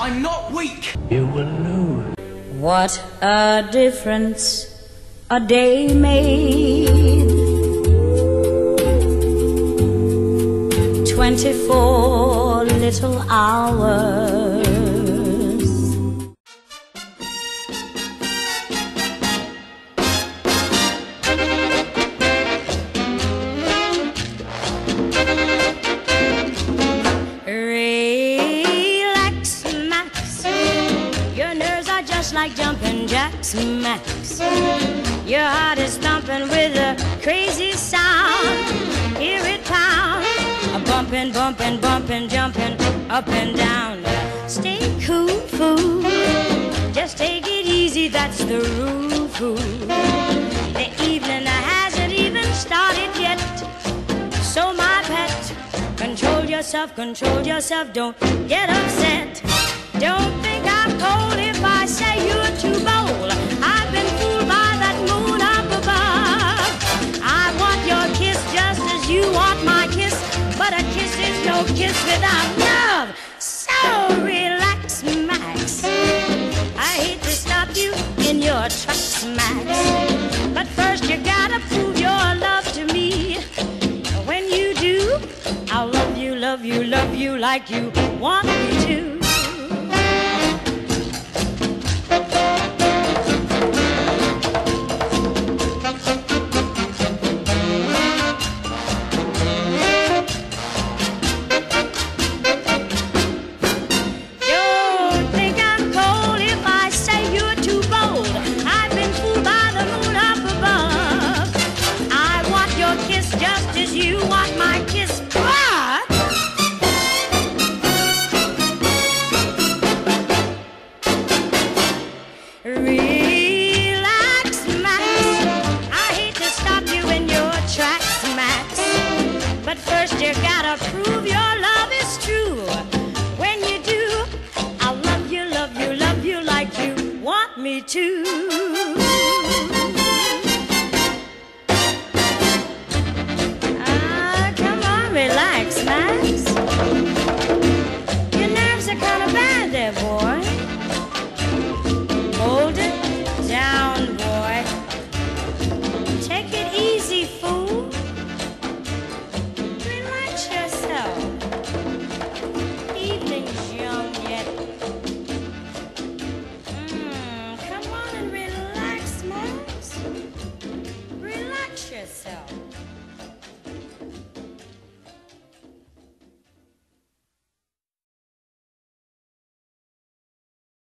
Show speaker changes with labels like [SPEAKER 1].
[SPEAKER 1] I'm not weak.
[SPEAKER 2] You will lose.
[SPEAKER 3] What a difference a day made. 24 little hours. Relax, Max. Your nerves are just like jumping jacks, Max. Your heart is thumping with a crazy sound. Hear it pound. Bumping, bumping, bumping, jumping up and down. Stay cool, fool. Just take it easy, that's the rule, fool. The evening hasn't even started yet. So my pet, control yourself, don't get upset. Don't think I'm cold if I say you're too bold. I've been fooled by that moon up above. I want your kiss just as you want my kiss, but a kiss is no kiss without love. So relax, Max. I hate to stop you in your tracks, Max, but first you gotta prove your love to me. When you do, I'll love you, love you, love you like you want me to. Just as you want my kiss, but relax, Max. I hate to stop you in your tracks, Max, but first you gotta prove your love is true. When you do, I'll love you, love you, love you like you want me to.